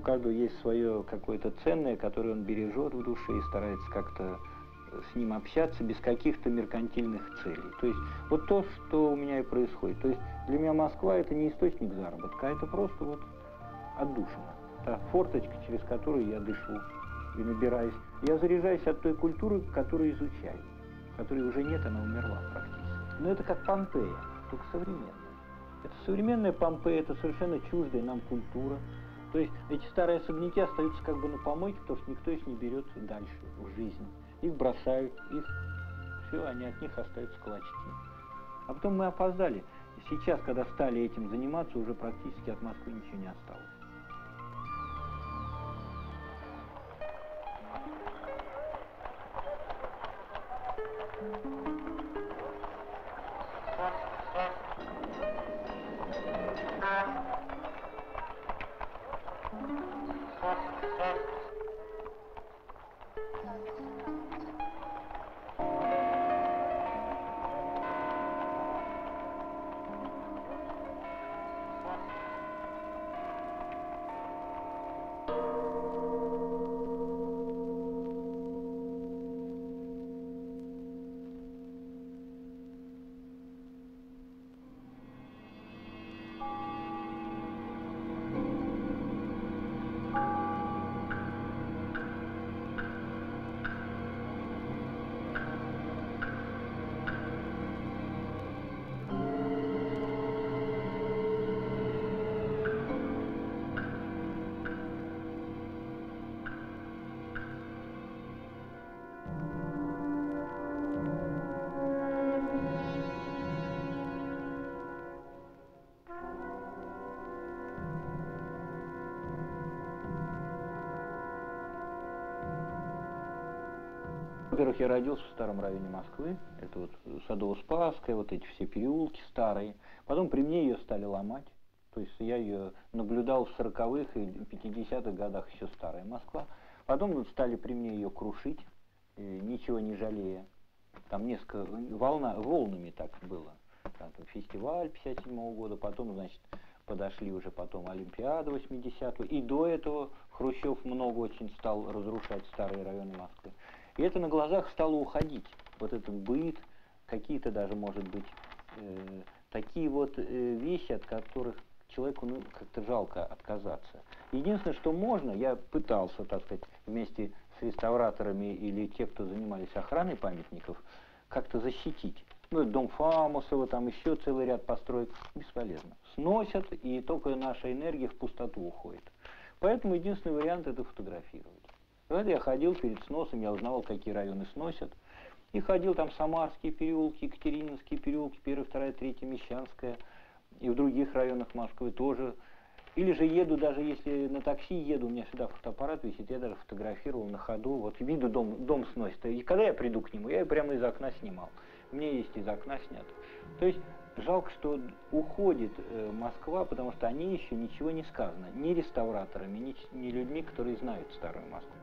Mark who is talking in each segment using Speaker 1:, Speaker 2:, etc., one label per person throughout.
Speaker 1: У каждого есть свое какое-то ценное, которое он бережет в душе и старается как-то с ним общаться без каких-то меркантильных целей. То есть вот то, что у меня и происходит. То есть для меня Москва это не источник заработка, а это просто вот отдушина. Та форточка, через которую я дышу и набираюсь. Я заряжаюсь от той культуры, которую изучаю, которой уже нет, она умерла практически. Но это как Помпея, только современная. Это современная Помпея, это совершенно чуждая нам культура. То есть эти старые особняки остаются как бы на помойке, потому что никто их не берет дальше в жизнь. Их бросают, их все, они от них остаются клочки. А потом мы опоздали. Сейчас, когда стали этим заниматься, уже практически от Москвы ничего не осталось. Во-первых, я родился в старом районе Москвы, это вот Садово-Спасская, вот эти все переулки старые. Потом при мне ее стали ломать, то есть я ее наблюдал в 40-х и 50-х годах, еще старая Москва. Потом вот стали при мне ее крушить, ничего не жалея. Там несколько, волнами так было. Там, фестиваль 57-го года, потом, значит, подошли уже потом Олимпиада 80-го. И до этого Хрущев много очень стал разрушать старые районы Москвы. И это на глазах стало уходить. Вот этот быт, какие-то даже, может быть, такие вот вещи, от которых человеку как-то жалко отказаться. Единственное, что можно, я пытался, так сказать, вместе с реставраторами или те, кто занимались охраной памятников, как-то защитить. Ну, дом Фамусова, там еще целый ряд построек, бесполезно. Сносят, и только наша энергия в пустоту уходит. Поэтому единственный вариант это фотографировать. Когда я ходил перед сносом, я узнавал, какие районы сносят. И ходил там Самарские переулки, Екатерининские переулки, 1, 2, 3, Мещанская. И в других районах Москвы тоже. Или же еду, даже если на такси еду, у меня всегда фотоаппарат висит, я даже фотографировал на ходу. Вот виду дом сносит. И когда я приду к нему, я прямо из окна снимал. У меня есть из окна снято. То есть жалко, что уходит Москва, потому что о ней еще ничего не сказано. Ни реставраторами, ни людьми, которые знают старую Москву.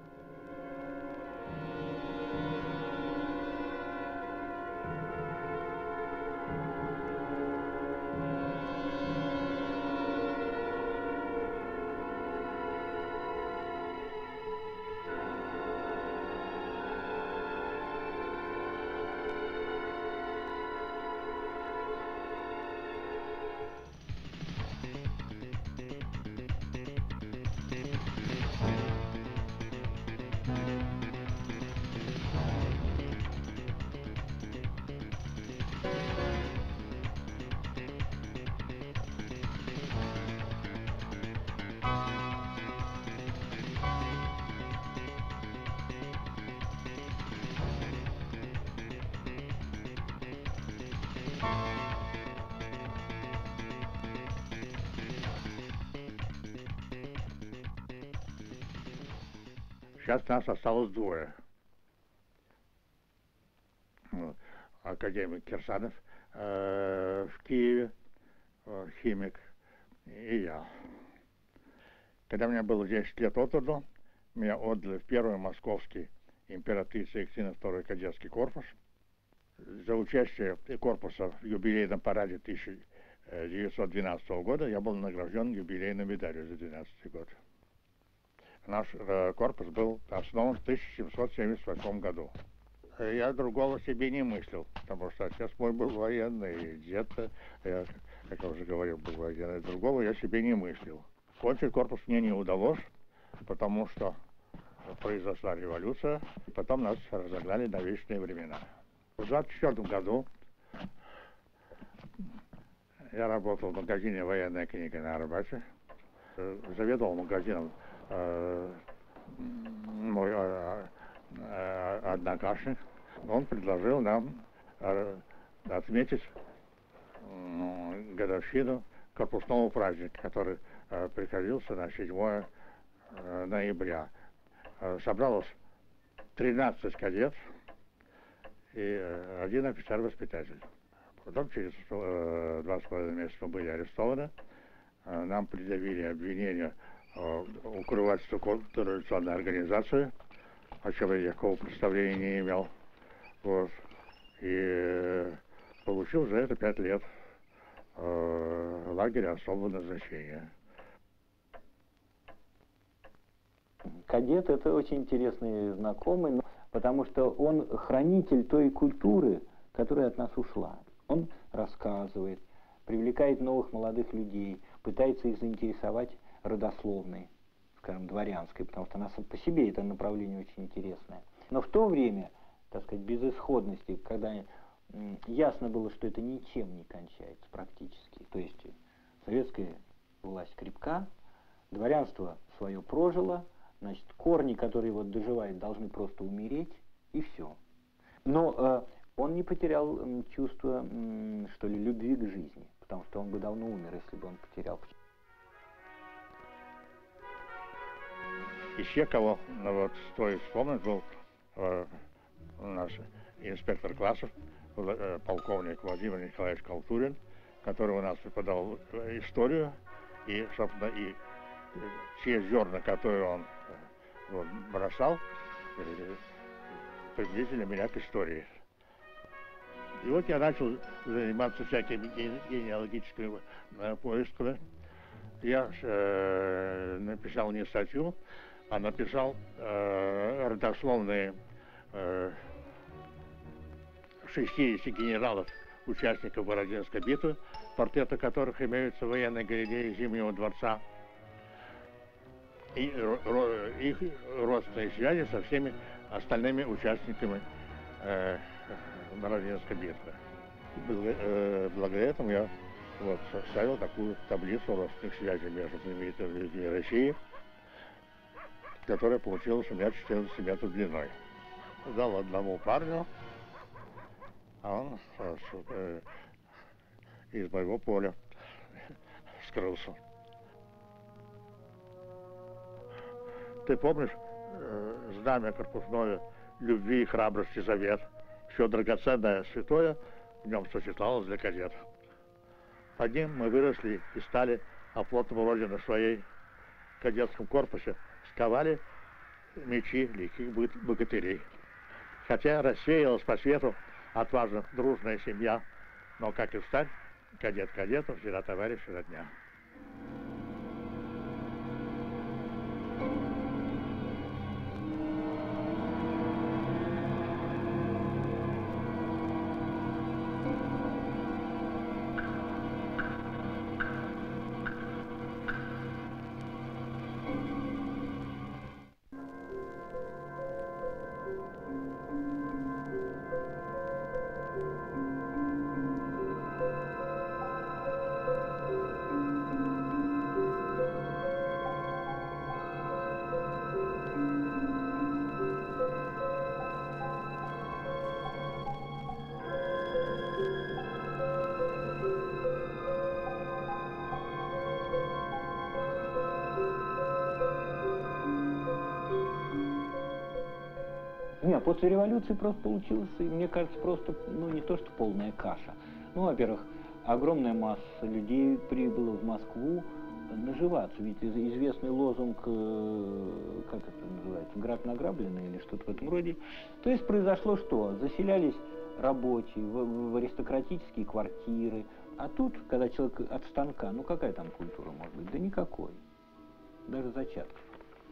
Speaker 2: Сейчас нас осталось двое. Академик Кирсанов в Киеве, химик, и я. Когда мне было 10 лет от роду, меня отдали в первый московский императрицы Екатерины II кадетский корпус. За участие корпуса в юбилейном параде 1912 года я был награжден юбилейной медалью за 12 год. Наш корпус был основан в 1778 году. Я другого себе не мыслил, потому что отец мой был военный, и дед, я, как я уже говорил, был военный. Другого я себе не мыслил. Кончить корпус мне не удалось, потому что произошла революция, и потом нас разогнали на вечные времена. В 1924 году я работал в магазине «Военная книга» на Арбате. Заведовал магазином мой однокашник. Он предложил нам отметить годовщину корпусного праздника, который приходился на 7 ноября. Собралось 13 кадет и 1 офицер-воспитатель. Потом через 2,5 месяца мы были арестованы. Нам предъявили обвинение укрывательства контрреволюционной организации, о чем я никакого представления не имел. Вот. И получил за это 5 лет лагеря особого назначения.
Speaker 1: Кадет — это очень интересный знакомый, потому что он хранитель той культуры, которая от нас ушла. Он рассказывает, привлекает новых молодых людей, пытается их заинтересовать родословной, скажем, дворянской, потому что нас по себе это направление очень интересное. Но в то время, так сказать, безысходности, когда ясно было, что это ничем не кончается практически, то есть советская власть крепка, дворянство свое прожило, значит, корни, которые вот доживают, должны просто умереть, и все. Но он не потерял чувство, что ли, любви к жизни, потому что он бы давно умер, если бы он потерял.
Speaker 2: Еще кого, ну, вот, стоит вспомнить, был наш инспектор классов, полковник Владимир Николаевич Колтурин, который у нас преподавал историю, и, собственно, и те зерна, которые он вот, бросал, приблизили меня к истории. И вот я начал заниматься всякими генеалогическими поисками. Я написал не статью, а написал родословные 60 генералов, участников Бородинской битвы, портреты которых имеются в военной галерее Зимнего дворца, и их родственные связи со всеми остальными участниками Бородинской битвы. Благодаря этому я вот составил такую таблицу родственных связей между знаменитыми людьми России, которая получилась у меня 14 метров длиной. Дал одному парню, а он из моего поля скрылся. Ты помнишь знамя корпусное любви и храбрости завет? Все драгоценное святое в нем сочеталось для кадетов. Под ним мы выросли и стали оплотом Родины своей. В кадетском корпусе сковали мечи лихих богатырей. Хотя рассеялась по свету отважно дружная семья, но как и встать, кадет кадету, всегда товарищ родня.
Speaker 1: Нет, после революции просто получилось, и мне кажется, просто, ну, не то что полная каша. Ну, во-первых, огромная масса людей прибыла в Москву наживаться. Ведь известный лозунг, как это называется, «Грабь награбленный» или что-то в этом роде. То есть произошло что? Заселялись рабочие в аристократические квартиры. А тут, когда человек от станка, ну какая там культура может быть? Да никакой. Даже зачатков.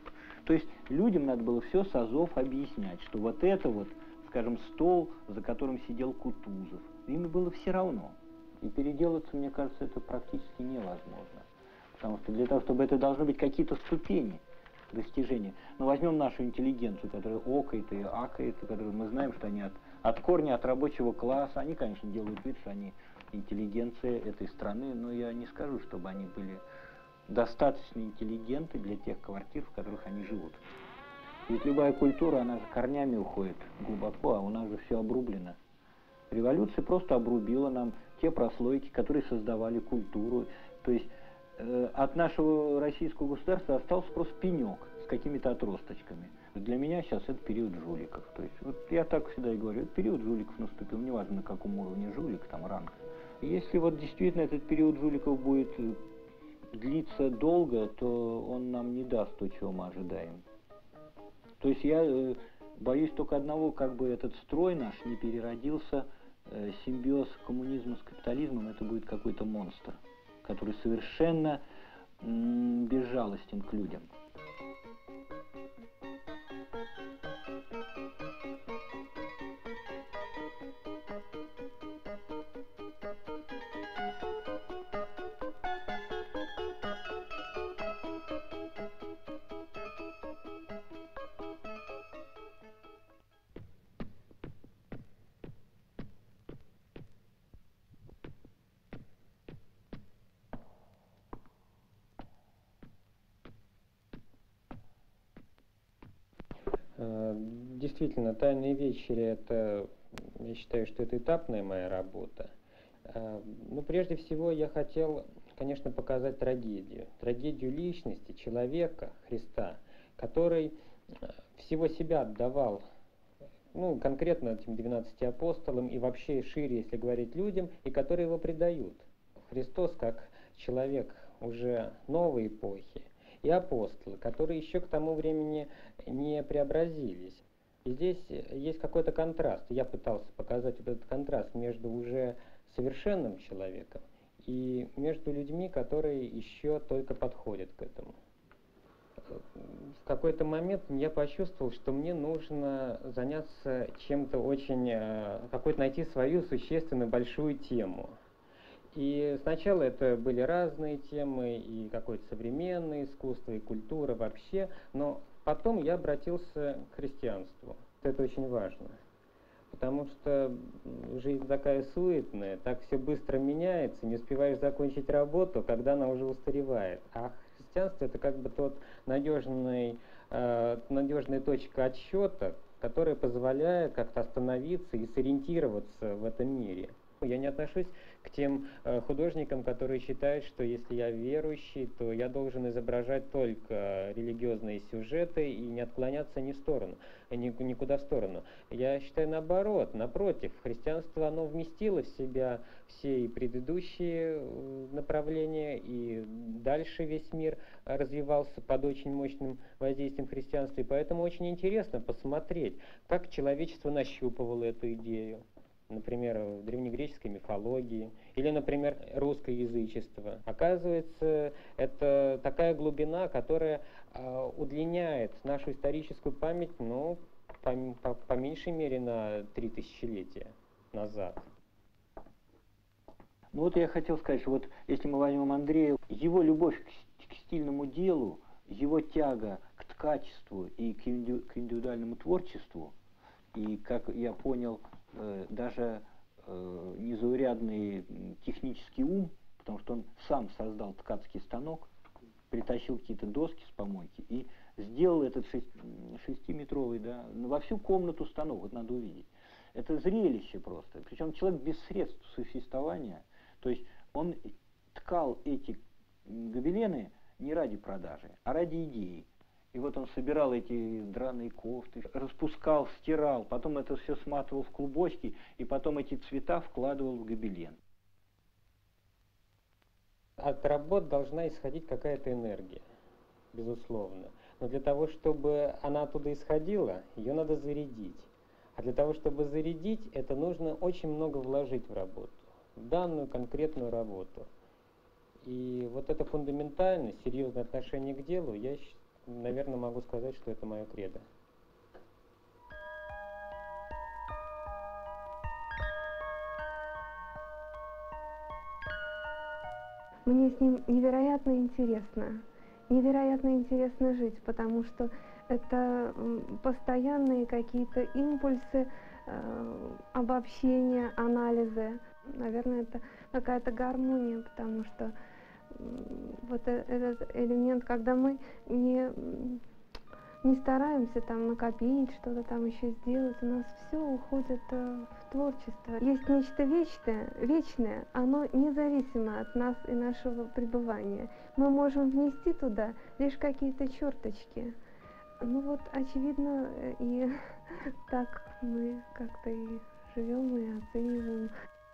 Speaker 1: То есть людям надо было все с азов объяснять, что вот это вот, скажем, стол, за которым сидел Кутузов, им было все равно. И переделаться, мне кажется, это практически невозможно. Потому что для того, чтобы это должны быть какие-то ступени достижения. Но возьмем нашу интеллигенцию, которая окает и акает, которую мы знаем, что они от корня, от рабочего класса, они, конечно, делают вид, что они интеллигенция этой страны, но я не скажу, чтобы они были достаточно интеллигенты для тех квартир, в которых они живут. Ведь любая культура, она же корнями уходит глубоко, а у нас же все обрублено. Революция просто обрубила нам те прослойки, которые создавали культуру. То есть от нашего российского государства остался просто пенек с какими-то отросточками. Для меня сейчас это период жуликов. То есть вот я так всегда и говорю, это период жуликов наступил, неважно на каком уровне жулик, там ранг. Если вот действительно этот период жуликов будет длиться долго, то он нам не даст то, чего мы ожидаем. То есть я боюсь только одного, как бы этот строй наш не переродился, симбиоз коммунизма с капитализмом, это будет какой-то монстр, который совершенно безжалостен к людям.
Speaker 3: Действительно, «Тайные вечери» — это, я считаю, что это этапная моя работа. Но прежде всего я хотел, конечно, показать трагедию личности, человека, Христа, который всего себя отдавал, ну, конкретно этим 12 апостолам и вообще шире, если говорить, людям, и которые его предают. Христос как человек уже новой эпохи, и апостолы, которые еще к тому времени не преобразились. И здесь есть какой-то контраст. Я пытался показать вот этот контраст между уже совершенным человеком и между людьми, которые еще только подходят к этому. В какой-то момент я почувствовал, что мне нужно заняться чем-то очень, какой-то найти свою существенно большую тему. И сначала это были разные темы, и какое-то современное искусство, и культура вообще, но потом я обратился к христианству. Это очень важно, потому что жизнь такая суетная, так все быстро меняется, не успеваешь закончить работу, когда она уже устаревает. А христианство — это как бы тот надежная точка отсчета, которая позволяет как-то остановиться и сориентироваться в этом мире. Я не отношусь к тем художникам, которые считают, что если я верующий, то я должен изображать только религиозные сюжеты и не отклоняться никуда в сторону. Я считаю наоборот, напротив, христианство, оно вместило в себя все и предыдущие направления, и дальше весь мир развивался под очень мощным воздействием христианства, и поэтому очень интересно посмотреть, как человечество нащупывало эту идею. Например, в древнегреческой мифологии, или, например, русское язычество. Оказывается, это такая глубина, которая удлиняет нашу историческую память, ну, по меньшей мере на 3 тысячелетия назад.
Speaker 1: Ну вот я хотел сказать, что вот если мы возьмем Андрея, его любовь к стильному делу, его тяга к ткачеству и к индивидуальному творчеству, и, как я понял, даже незаурядный технический ум, потому что он сам создал ткацкий станок, притащил какие-то доски с помойки и сделал этот 6-метровый, да, во всю комнату станок, вот надо увидеть. Это зрелище просто. Причем человек без средств существования, то есть он ткал эти гобелены не ради продажи, а ради идеи. И вот он собирал эти драные кофты, распускал, стирал, потом это все сматывал в клубочки, и потом эти цвета вкладывал в гобелен.
Speaker 3: От работ должна исходить какая-то энергия, безусловно. Но для того, чтобы она оттуда исходила, ее надо зарядить. А для того, чтобы зарядить, это нужно очень много вложить в работу, в данную конкретную работу. И вот это фундаментальное, серьезное отношение к делу, я наверное, могу сказать, что это мое кредо.
Speaker 4: Мне с ним невероятно интересно жить, потому что это постоянные какие-то импульсы, обобщения, анализы. Наверное, это какая-то гармония, потому что вот этот элемент, когда мы не стараемся там накопить, что-то там еще сделать, у нас все уходит в творчество. Есть нечто вечное, оно независимо от нас и нашего пребывания. Мы можем внести туда лишь какие-то черточки. Ну вот, очевидно, и так мы как-то и живем, и оцениваем.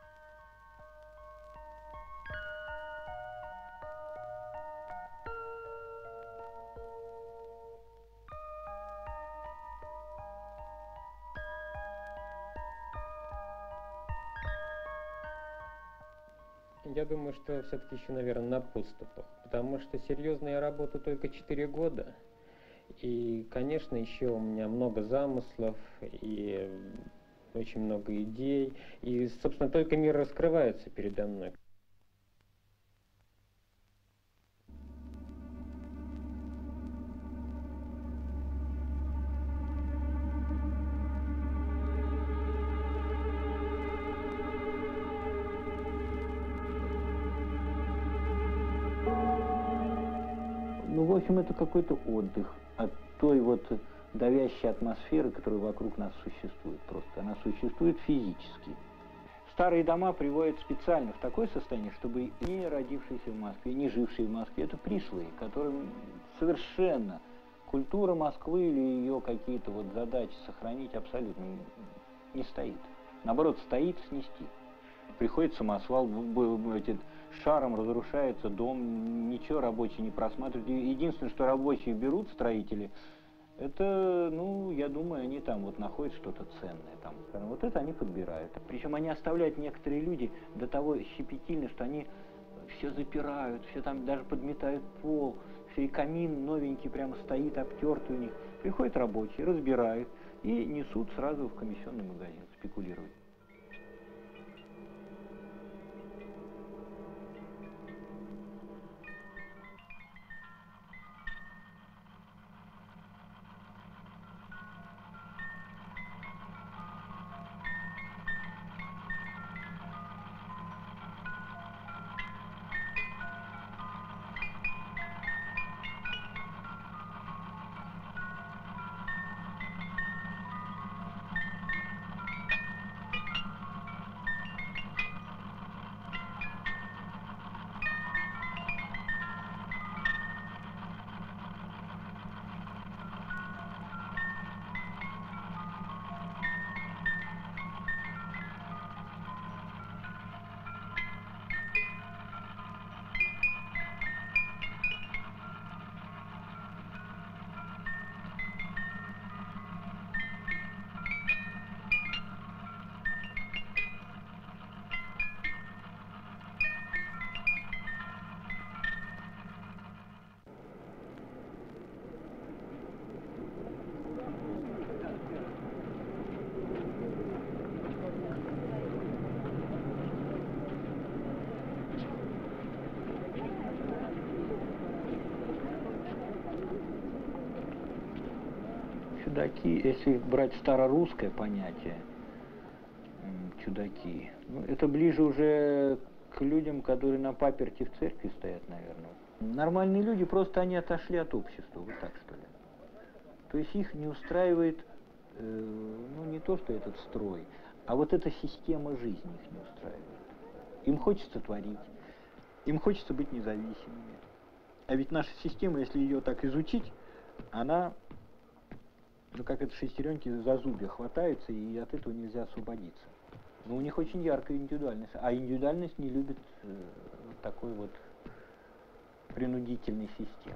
Speaker 3: Я думаю, что все-таки еще, наверное, на подступах, потому что серьезно я работаю только 4 года. И, конечно, еще у меня много замыслов и очень много идей. И, собственно, только мир раскрывается передо мной.
Speaker 1: Ну, в общем, это какой-то отдых от той вот давящей атмосферы, которая вокруг нас существует. Просто она существует физически. Старые дома приводят специально в такое состояние, чтобы не родившиеся в Москве, не жившие в Москве, это пришлые, которым совершенно культура Москвы или ее какие-то вот задачи сохранить абсолютно не стоит. Наоборот, стоит снести. Приходит самосвал, шаром разрушается дом, ничего рабочие не просматривают. Единственное, что рабочие берут, строители, это, ну, я думаю, они там вот находят что-то ценное. Там, вот это они подбирают. Причем они оставляют, некоторые люди, до того щепетильны, что они все запирают, все там даже подметают пол, все, и камин новенький прямо стоит, обтертый у них. Приходят рабочие, разбирают и несут сразу в комиссионный магазин, спекулируют. Чудаки, если брать старорусское понятие, чудаки, ну, это ближе уже к людям, которые на паперти в церкви стоят, наверное. Нормальные люди, просто они отошли от общества, вот так что ли. То есть их не устраивает, ну, не то, что этот строй, а вот эта система жизни их не устраивает. Им хочется творить, им хочется быть независимыми. А ведь наша система, если ее так изучить, она, ну, как это шестеренки за зубья хватаются, и от этого нельзя освободиться. Но у них очень яркая индивидуальность, а индивидуальность не любит такой вот принудительной системы.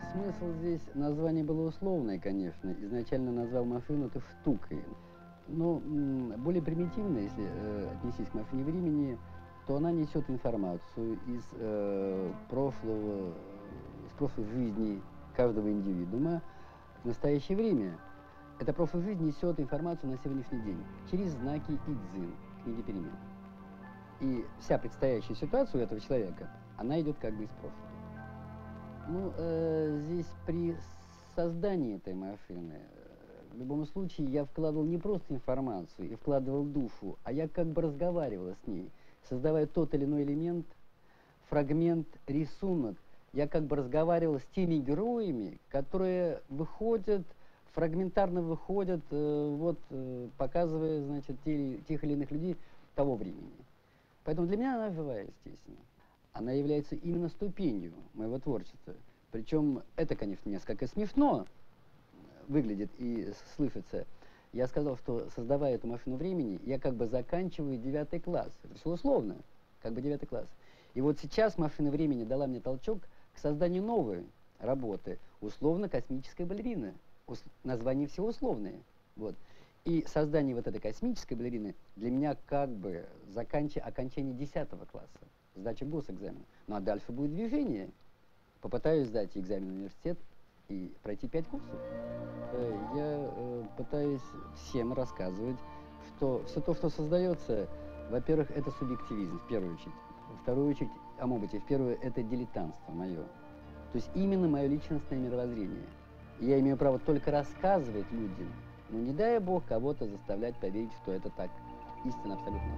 Speaker 5: Смысл здесь, название было условное, конечно. Изначально назвал машину это «штукой». Но более примитивно, если отнестись к машине времени, то она несет информацию из прошлой жизни каждого индивидуума в настоящее время. Эта прошлая жизнь несет информацию на сегодняшний день через знаки Идзин, книги перемен. И вся предстоящая ситуация у этого человека, она идет как бы из прошлого. Ну, здесь при создании этой машины, в любом случае, я вкладывал не просто информацию и вкладывал душу, а я как бы разговаривал с ней, создавая тот или иной элемент, фрагмент, рисунок. Я как бы разговаривал с теми героями, которые выходят, фрагментарно выходят, показывая, значит, тех или иных людей того времени. Поэтому для меня она живая, естественно. Она является именно ступенью моего творчества. Причем это, конечно, несколько смешно выглядит и слышится. Я сказал, что создавая эту машину времени, я как бы заканчиваю 9 класс. Это все условно, как бы 9 класс. И вот сейчас машина времени дала мне толчок к созданию новой работы, условно-космическая балерина. Название все условное. Вот. И создание вот этой космической балерины для меня как бы окончание 10 класса, сдача госэкзамена. Ну а дальше будет движение. Попытаюсь сдать экзамен в университет и пройти 5 курсов. Я пытаюсь всем рассказывать, что все то, что создается, во-первых, это субъективизм, в первую очередь. В вторую очередь, а может быть и в первую, это дилетантство мое. То есть именно мое личностное мировоззрение. Я имею право только рассказывать людям, но не дай Бог кого-то заставлять поверить, что это так. Истина абсолютно.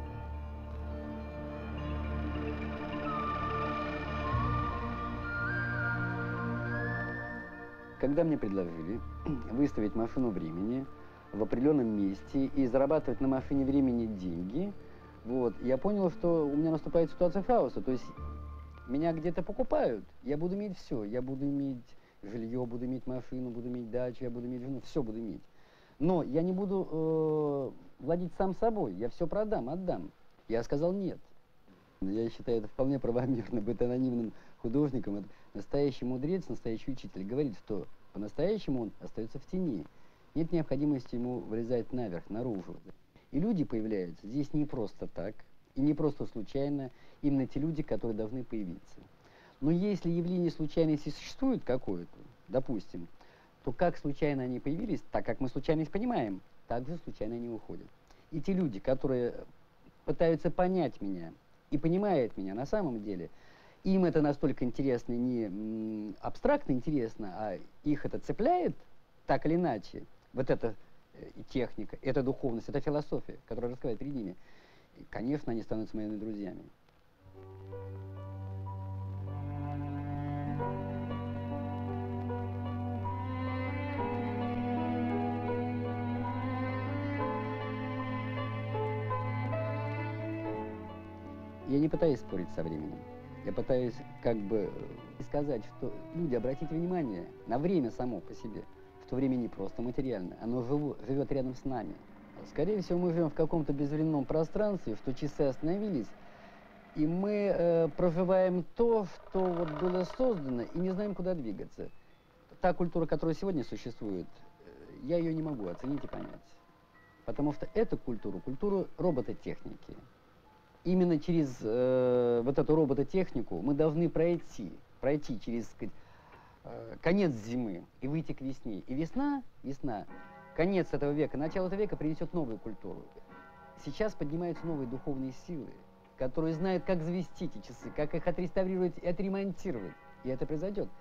Speaker 5: Когда мне предложили выставить машину времени в определенном месте и зарабатывать на машине времени деньги, вот, я понял, что у меня наступает ситуация хаоса. То есть меня где-то покупают, я буду иметь все. Я буду иметь жилье, буду иметь машину, буду иметь дачу, я буду иметь жену, все буду иметь. Но я не буду владеть сам собой, я все продам, отдам. Я сказал нет. Я считаю это вполне правомерно быть анонимным художником. Это настоящий мудрец, настоящий учитель говорит, что по-настоящему он остается в тени. Нет необходимости ему вылезать наверх, наружу. И люди появляются здесь не просто так, и не просто случайно, именно те люди, которые должны появиться. Но если явление случайности существует какое-то, допустим, то как случайно они появились, так как мы случайность понимаем, так же случайно они уходят. И те люди, которые пытаются понять меня и понимают меня на самом деле, им это настолько интересно, не абстрактно интересно, а их это цепляет так или иначе, вот эта техника, эта духовность, эта философия, которая раскрывает перед ними, и, конечно, они становятся моими друзьями. Я не пытаюсь спорить со временем. Я пытаюсь как бы сказать, что люди, обратите внимание на время само по себе, что время не просто материально, оно живет рядом с нами. Скорее всего, мы живем в каком-то безвременном пространстве, что часы остановились, и мы проживаем то, что вот было создано, и не знаем, куда двигаться. Та культура, которая сегодня существует, я ее не могу оценить и понять. Потому что эту культуру робототехники, именно через вот эту робототехнику мы должны пройти через, сказать, конец зимы и выйти к весне. И весна, конец этого века, начало этого века принесет новую культуру. Сейчас поднимаются новые духовные силы, которые знают, как завести эти часы, как их отреставрировать и отремонтировать. И это произойдет.